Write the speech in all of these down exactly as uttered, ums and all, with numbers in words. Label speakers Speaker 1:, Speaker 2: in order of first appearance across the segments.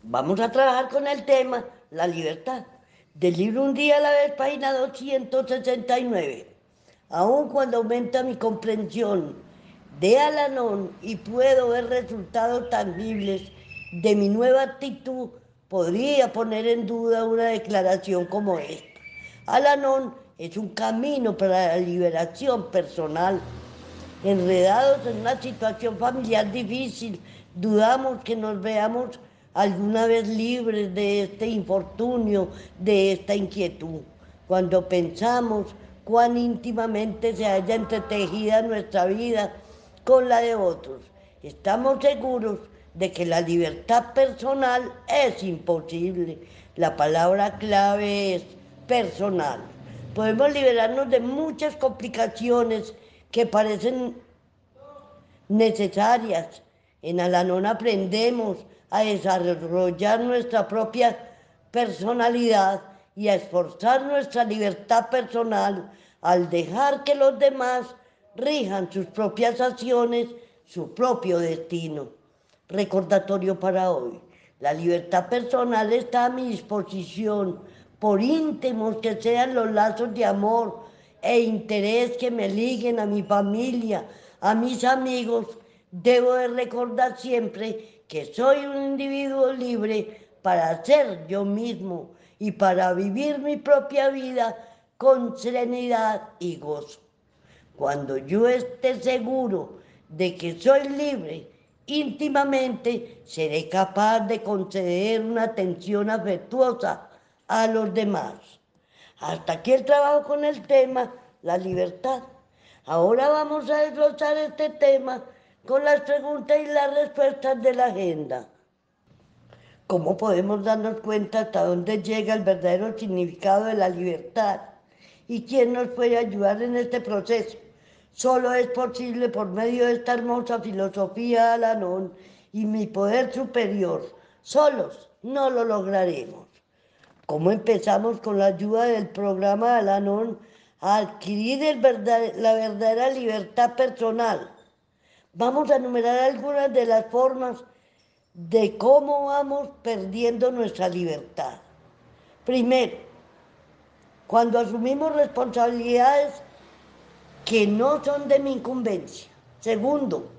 Speaker 1: Vamos a trabajar con el tema la libertad. Del libro Un día a la vez, página doscientos sesenta y nueve. Aun cuando aumenta mi comprensión de Alanón y puedo ver resultados tangibles de mi nueva actitud, podría poner en duda una declaración como esta. Alanón es un camino para la liberación personal. Enredados en una situación familiar difícil, dudamos que nos veamos alguna vez libres de este infortunio, de esta inquietud. Cuando pensamos cuán íntimamente se halla entretejida nuestra vida con la de otros, estamos seguros de que la libertad personal es imposible. La palabra clave es personal. Podemos liberarnos de muchas complicaciones que parecen necesarias. En Alanón aprendemos a desarrollar nuestra propia personalidad y a esforzar nuestra libertad personal al dejar que los demás rijan sus propias acciones, su propio destino. Recordatorio para hoy. La libertad personal está a mi disposición, por íntimos que sean los lazos de amor e interés que me liguen a mi familia, a mis amigos. Debo de recordar siempre que soy un individuo libre para ser yo mismo y para vivir mi propia vida con serenidad y gozo. Cuando yo esté seguro de que soy libre, íntimamente seré capaz de conceder una atención afectuosa a los demás. Hasta aquí el trabajo con el tema, la libertad. Ahora vamos a desglosar este tema con las preguntas y las respuestas de la agenda. ¿Cómo podemos darnos cuenta hasta dónde llega el verdadero significado de la libertad? ¿Y quién nos puede ayudar en este proceso? Solo es posible por medio de esta hermosa filosofía de Alanón y mi poder superior. Solos no lo lograremos. ¿Cómo empezamos con la ayuda del programa de Alanón a adquirir el verdad, la verdadera libertad personal? Vamos a enumerar algunas de las formas de cómo vamos perdiendo nuestra libertad. Primero, cuando asumimos responsabilidades que no son de mi incumbencia. Segundo,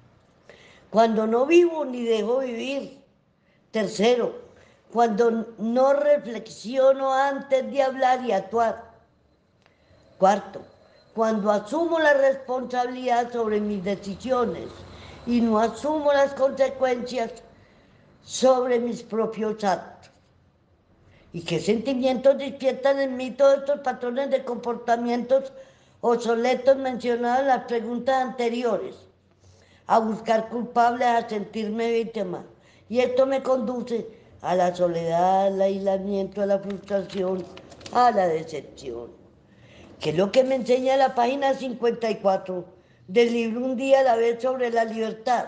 Speaker 1: cuando no vivo ni dejo vivir. Tercero, cuando no reflexiono antes de hablar y actuar. Cuarto, cuando asumo la responsabilidad sobre mis decisiones y no asumo las consecuencias sobre mis propios actos. ¿Y qué sentimientos despiertan en mí todos estos patrones de comportamientos obsoletos mencionados en las preguntas anteriores? A buscar culpables, a sentirme víctima. Y esto me conduce a la soledad, al aislamiento, a la frustración, a la decepción. ¿Qué es lo que me enseña la página cincuenta y cuatro del libro Un día a la vez sobre la libertad?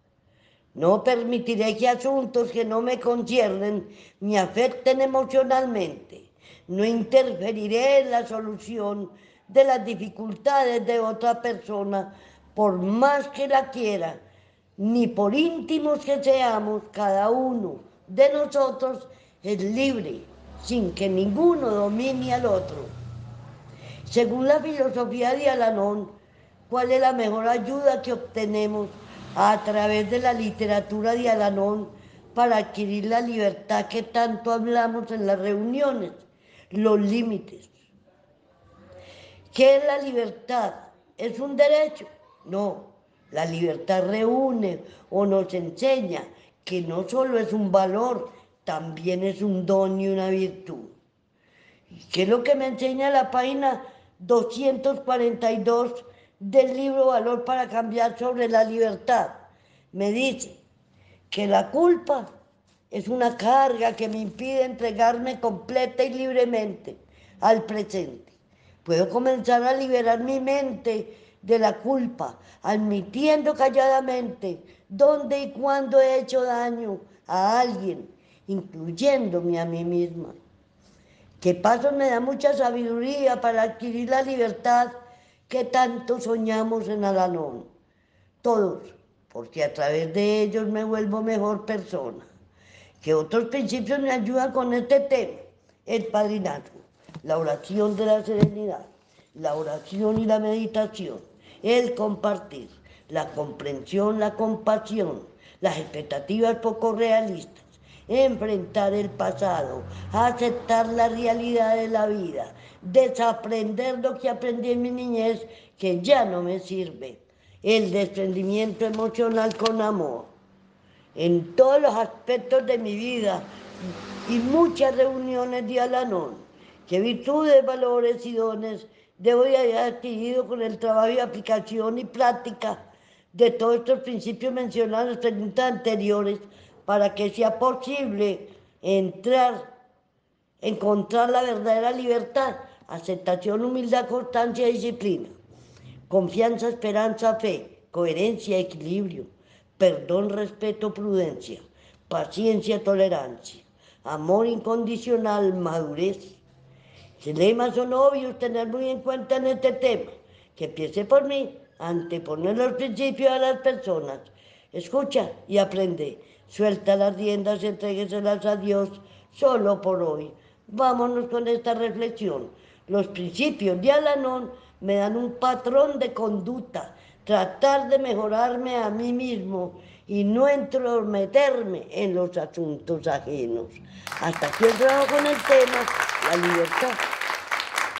Speaker 1: No permitiré que asuntos que no me conciernen me afecten emocionalmente. No interferiré en la solución de las dificultades de otra persona, por más que la quiera, ni por íntimos que seamos. Cada uno de nosotros es libre, sin que ninguno domine al otro. Según la filosofía de Alanón, ¿cuál es la mejor ayuda que obtenemos a través de la literatura de Alanón para adquirir la libertad que tanto hablamos en las reuniones? Los límites. ¿Qué es la libertad? ¿Es un derecho? No. La libertad reúne o nos enseña que no solo es un valor, también es un don y una virtud. ¿Qué es lo que me enseña la página doscientos cuarenta y dos del libro Valor para Cambiar sobre la libertad? Me dice que la culpa es una carga que me impide entregarme completa y libremente al presente. Puedo comenzar a liberar mi mente de la culpa, admitiendo calladamente dónde y cuándo he hecho daño a alguien, incluyéndome a mí misma. Que pasos me da mucha sabiduría para adquirir la libertad que tanto soñamos en Alanón. Todos, porque a través de ellos me vuelvo mejor persona. que otros principios me ayudan con este tema. El padrinazgo, la oración de la serenidad, la oración y la meditación, el compartir, la comprensión, la compasión, las expectativas poco realistas, enfrentar el pasado, aceptar la realidad de la vida, desaprender lo que aprendí en mi niñez que ya no me sirve, el desprendimiento emocional con amor, en todos los aspectos de mi vida y muchas reuniones de Al-Anon, que virtudes, valores y dones debo de haber adquirido con el trabajo y aplicación y práctica de todos estos principios mencionados en las preguntas anteriores para que sea posible entrar, encontrar la verdadera libertad, aceptación, humildad, constancia, disciplina, confianza, esperanza, fe, coherencia, equilibrio, perdón, respeto, prudencia, paciencia, tolerancia, amor incondicional, madurez. Los lemas son obvios, tener muy en cuenta en este tema. Que empiece por mí, anteponer los principios a las personas. Escucha y aprende. Suelta las riendas, entrégueselas a Dios solo por hoy. Vámonos con esta reflexión. Los principios de Al-Anon me dan un patrón de conducta, tratar de mejorarme a mí mismo y no entrometerme en los asuntos ajenos. Hasta aquí el trabajo con el tema, la libertad.